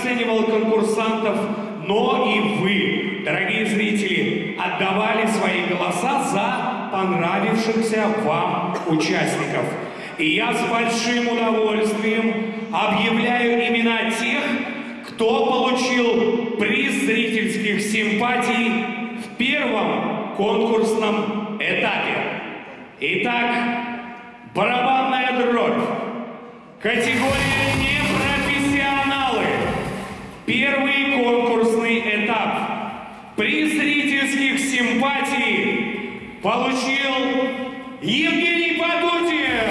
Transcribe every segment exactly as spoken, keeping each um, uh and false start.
оценивал конкурсантов, но и вы, дорогие зрители, отдавали свои голоса за понравившихся вам участников. И я с большим удовольствием объявляю имена тех, кто получил приз зрительских симпатий в первом конкурсном этапе. Итак, барабанная дробь. Категория непрофессионалы. Первый конкурсный этап. Приз зрительских симпатий получил Евгений Потутин.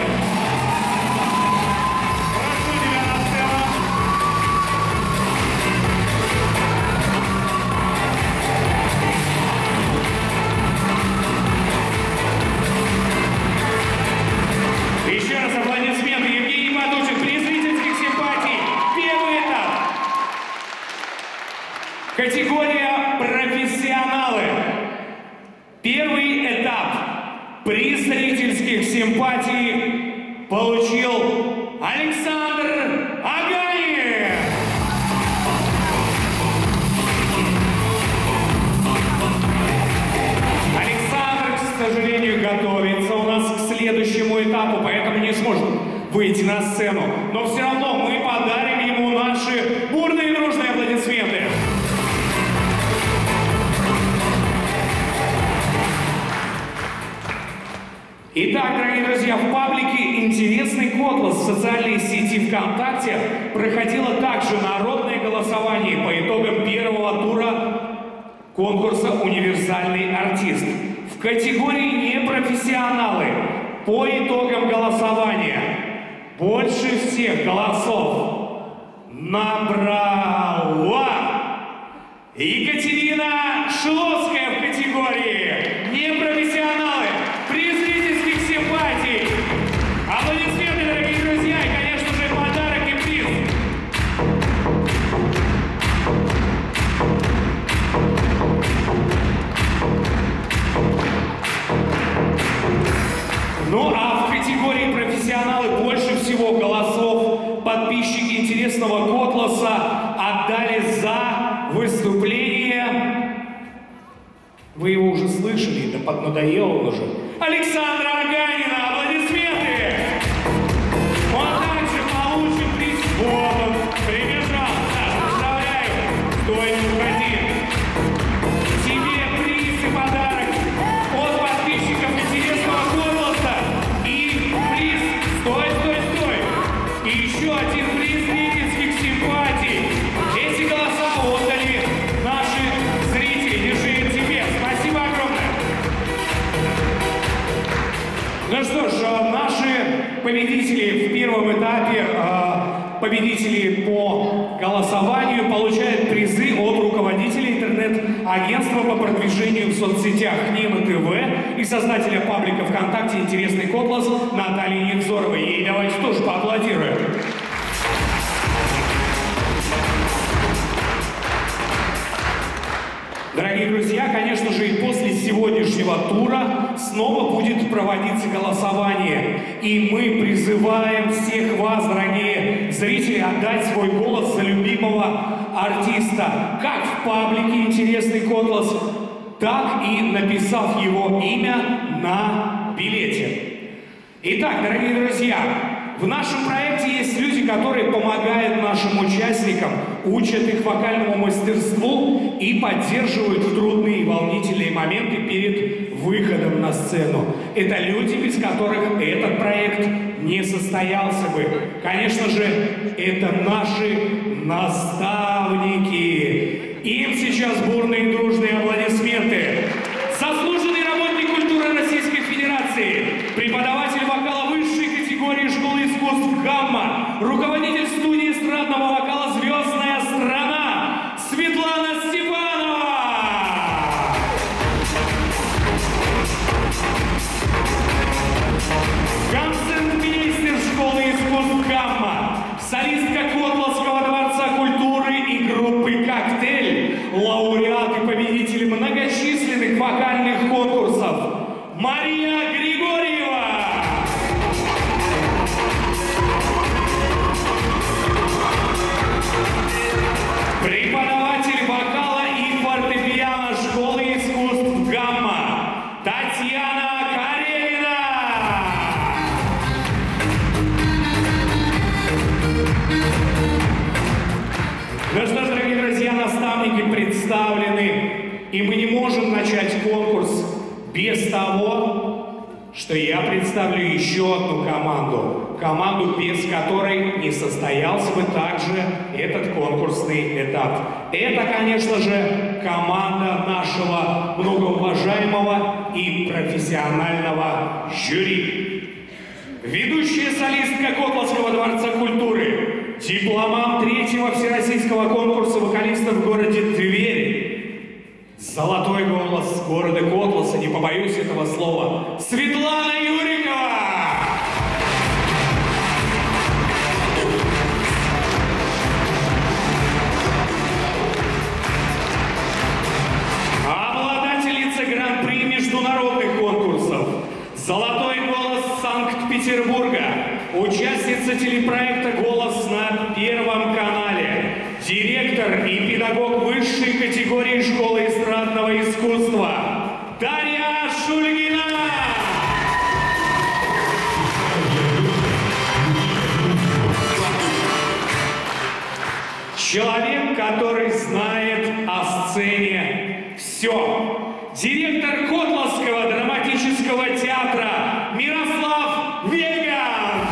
Прошу тебя на сцену. Еще раз аплодисменты. Евгений Потутин, приз зрительских симпатий. Первый этап. Категория профессионалы. Первый этап. Приз зрительских симпатий получил Александр Агаев. Александр, к сожалению, готовится у нас к следующему этапу, поэтому не сможет выйти на сцену. Но все равно мы подарим ему наши бурные и дружные аплодисменты. Итак, дорогие друзья, в паблике «Интересный Котлас» в социальной сети ВКонтакте проходило также народное голосование по итогам первого тура конкурса «Универсальный артист». В категории «Непрофессионалы» по итогам голосования больше всех голосов набрала Екатерина Шловская в категории «Непрофессионалы». Приз зрительских симпатий. Аплодисменты, дорогие друзья, и, конечно же, подарок и приз. Ну а в категории профессионалы больше всего голосов подписчики интересного Котласа отдали за выступление. Вы его уже слышали, да поднадоело он уже. Александра Аганина, аплодисменты! Он также получит приз. Вот он, прибежал. Саша, поздравляю. Стой, не уходи. Тебе приз и подарок от подписчиков интересного Котласа. И приз. Стой, стой, стой. И еще один приз зрительских симпатий. Эти голоса отдали наши зрители. Держи тебе. Спасибо огромное. Ну что ж, наши победители в первом этапе, победители по голосованию, получают призы от руководителя интернет-агентства по продвижению в соцсетях НИМ ТВ и создателя паблика ВКонтакте «Интересный Котлас» Натальи Невзоровой. Ей давайте тоже поаплодируем. Дорогие друзья, конечно же, и после сегодняшнего тура снова будет проводиться голосование. И мы призываем всех вас, дорогие зрители, отдать свой голос за любимого артиста, как в паблике «Интересный Котлас», так и написав его имя на билете. Итак, дорогие друзья, в нашем проекте есть люди, которые помогают нашим участникам, учат их вокальному мастерству и поддерживают в трудные и волнительные моменты перед выходом на сцену. Это люди, без которых этот проект не состоялся бы. Конечно же, это наши наставники. Им сейчас бурные и дружные аплодисменты. Заслуженный работник культуры Российской Федерации, преподаватель вокала высшей категории школы искусств «Гамма», руководитель студии эстрадного вокала «Звездная страна» Светлана Степанова. Концертмейстер школы искусств «Гамма», солистка Котласского дворца культуры и группы «Коктейль», лауреат и победитель многочисленных Ну что ж, дорогие друзья, наставники представлены, и мы не можем начать конкурс без того, что я представлю еще одну команду. Команду, без которой не состоялся бы также этот конкурсный этап. Это, конечно же, команда нашего многоуважаемого и профессионального жюри. Ведущая солистка Котласского дворца культуры, дипломант третьего всероссийского конкурса вокалистов в городе Тверь, золотой голос города Котласа, не побоюсь этого слова, Светлана Юрикова! Обладательница гран-при международных конкурсов, золотой голос Санкт-Петербурга, участница телепроекта «Голос» на Первом канале, директор и педагог высшей категории школы эстрадного искусства Дарья Шульгина. Человек, который знает о сцене все. Директор Котласского драматического театра Мирослав Веган.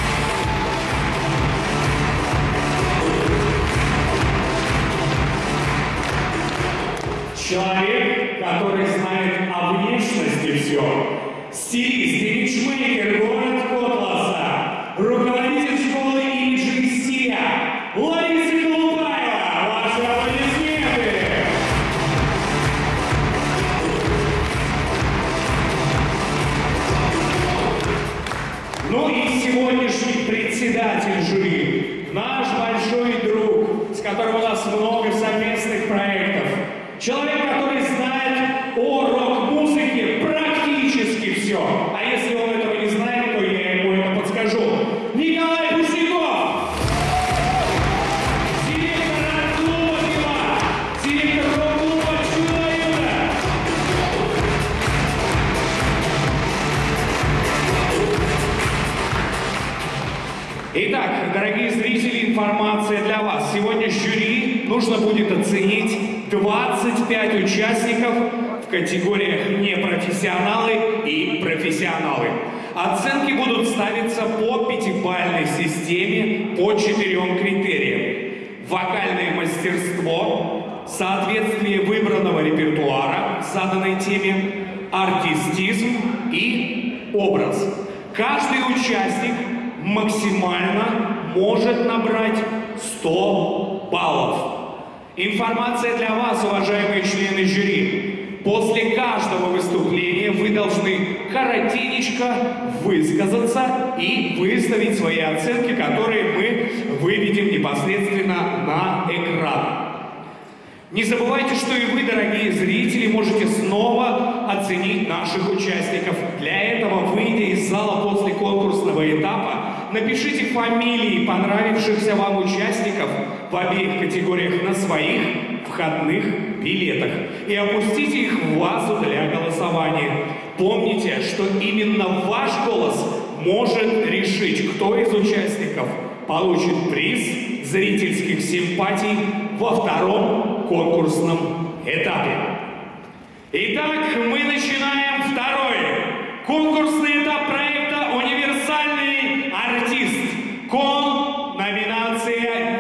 Человек, который знает о внешности все. Стилист, имиджмейкер, город Котласа, руководитель школы имиджа и стиля Лариса Колупаева. Ваши аплодисменты! Ну и сегодняшний председатель жюри, наш большой друг, с которым у нас много совместных проектов. Человек, который знает о рок-музыке практически все. А если он этого не знает, то я ему это подскажу. Николай Пушников! Директор рок-клуба «Пила», директор рок-клуба «Чудо-Юдо». Итак, дорогие зрители, информация для вас. Сегодня жюри нужно будет оценить двадцать пять участников в категориях непрофессионалы и профессионалы. Оценки будут ставиться по пятибалльной системе по четырем критериям. Вокальное мастерство, соответствие выбранного репертуара заданной теме, артистизм и образ. Каждый участник максимально может набрать сто баллов. Информация для вас, уважаемые члены жюри. После каждого выступления вы должны коротенечко высказаться и выставить свои оценки, которые мы выведем непосредственно на экран. Не забывайте, что и вы, дорогие зрители, можете снова оценить наших участников. Для этого, выйдя из зала после конкурсного этапа, напишите фамилии понравившихся вам участников в обеих категориях на своих входных билетах и опустите их в вазу для голосования. Помните, что именно ваш голос может решить, кто из участников получит приз зрительских симпатий во втором конкурсном этапе. Итак, мы начинаем второй конкурсный этап проекта «Универсальный артист». Кон, номинация